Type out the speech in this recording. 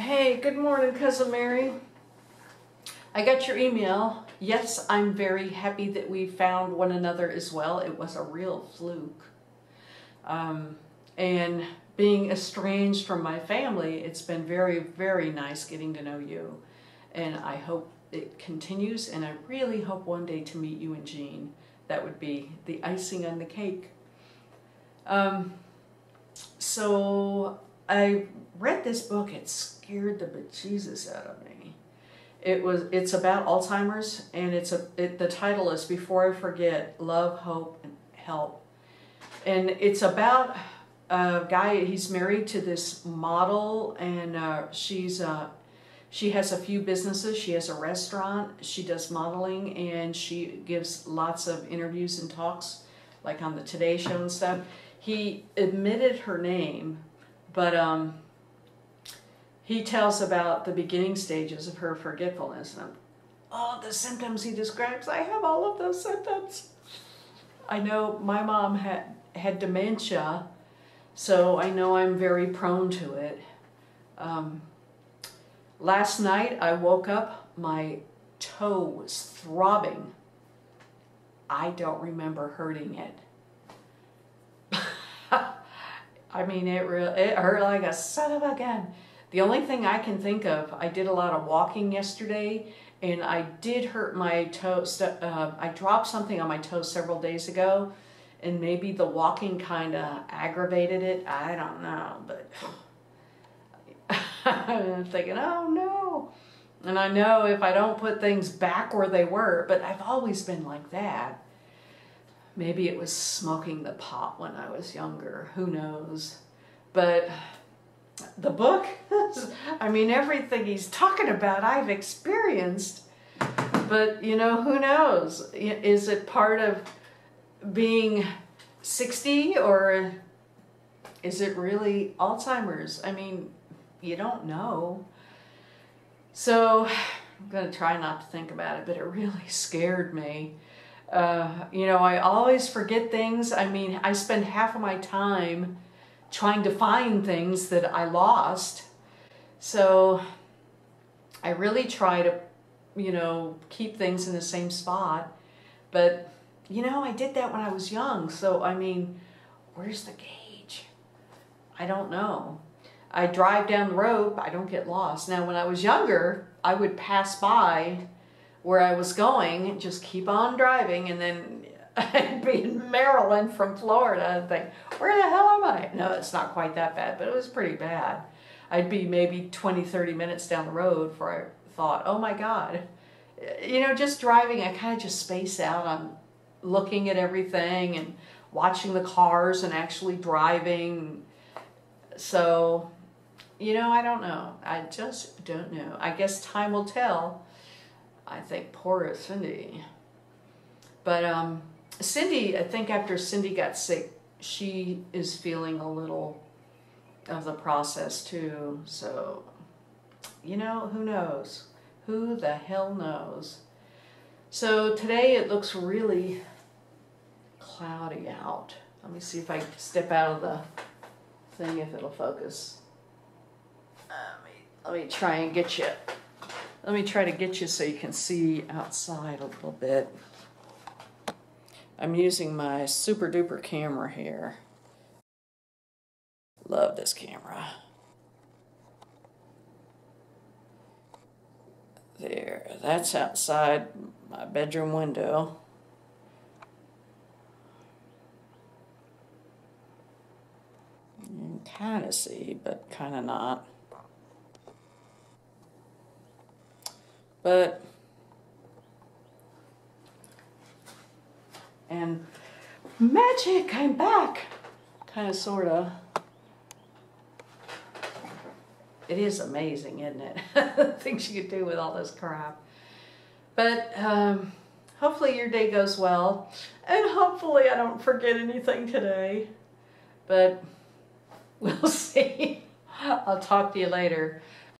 Hey, good morning, Cousin Mary. I got your email. Yes, I'm very happy that we found one another as well. It was a real fluke. And being estranged from my family, it's been very, very nice getting to know you. And I hope it continues, and I really hope one day to meet you and Jean. That would be the icing on the cake. So I read this book. It scared the bejesus out of me. It's about Alzheimer's, and the title is Before I Forget: Love, Hope, and Help. And it's about a guy. He's married to this model, and she has a few businesses. She has a restaurant. She does modeling, and she gives lots of interviews and talks, like on the Today Show and stuff. He admitted her name, but he tells about the beginning stages of her forgetfulness. And all the symptoms he describes, I have all of those symptoms. I know my mom had dementia, so I know I'm very prone to it. Last night I woke up, my toe was throbbing. I don't remember hurting it. I mean, it hurt like a son of a gun. The only thing I can think of, I did a lot of walking yesterday, and I did hurt my toe. I dropped something on my toe several days ago, and maybe the walking kind of aggravated it. I don't know, but I'm thinking, oh no. And I know if I don't put things back where they were, but I've always been like that. Maybe it was smoking the pot when I was younger. Who knows? But the book, I mean, everything he's talking about, I've experienced. But, you know, who knows? Is it part of being 60, or is it really Alzheimer's? I mean, you don't know. So I'm going to try not to think about it, but it really scared me. You know, I always forget things. I mean, I spend half of my time trying to find things that I lost. So I really try to, you know, keep things in the same spot. But, you know, I did that when I was young. So, I mean, where's the gauge? I don't know. I drive down the road, I don't get lost. Now, when I was younger, I would pass by where I was going and just keep on driving, and then I'd be in Maryland from Florida and think, where the hell am I? No, it's not quite that bad, but it was pretty bad. I'd be maybe 20, 30 minutes down the road before I thought, oh my God. You know, just driving, I kind of just space out on looking at everything and watching the cars and actually driving. So, you know, I don't know. I just don't know. I guess time will tell. I think poor Cindy. But Cindy, I think after Cindy got sick, she is feeling a little of the process too. So, you know, who knows? Who the hell knows? So today it looks really cloudy out. Let me see if I step out of the thing, if it'll focus. Let me try and get you. Let me try to get you so you can see outside a little bit. I'm using my super duper camera here. Love this camera. There, that's outside my bedroom window. You can kind of see, but kind of not. But, and magic, I'm back. Kind of, sort of. It is amazing, isn't it? Things you can do with all this crap. But hopefully your day goes well. And hopefully I don't forget anything today. But we'll see. I'll talk to you later.